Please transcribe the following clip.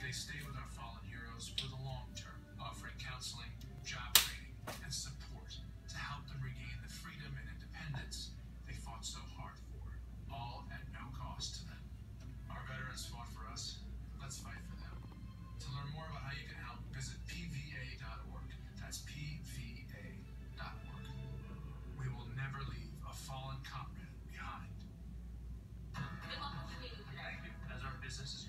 They stay with our fallen heroes for the long term, offering counseling, job training, and support to help them regain the freedom and independence they fought so hard for, all at no cost to them. Our veterans fought for us. Let's fight for them. To learn more about how you can help, visit pva.org. That's pva.org. We will never leave a fallen comrade behind. Thank you. As our business is